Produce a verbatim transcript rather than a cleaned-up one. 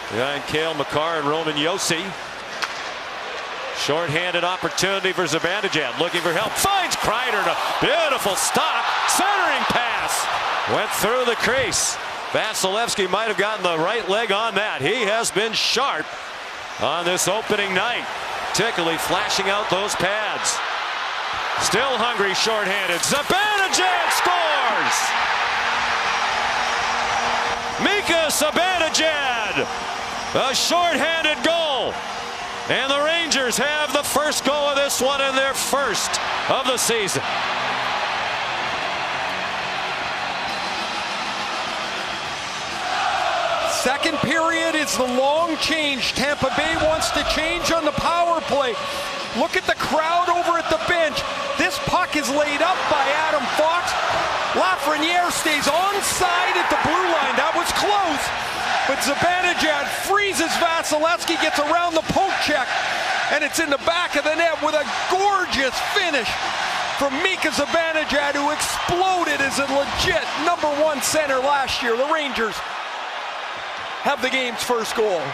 behind Cale Makar and Roman Josi. Short-handed opportunity for Zibanejad, looking for help, finds Kreider, a beautiful stop, centering pass, went through the crease. Vasilevskiy might have gotten the right leg on that. He has been sharp on this opening night. Tickly flashing out those pads. Still hungry, short-handed. Zibanejad scores! Mika Zibanejad, a short-handed goal. And the Rangers have the first goal of this one and their first of the season. Second period is the long change. Tampa Bay wants to change on the power play. Look at the crowd over at the bench. This puck is laid up by Adam Fox. Lafreniere stays onside at the blue line. That was close. But Zibanejad freezes Vasilevskiy, gets around the poke check, and it's in the back of the net with a gorgeous finish from Mika Zibanejad, who exploded as a legit number one center last year. The Rangers have the game's first goal.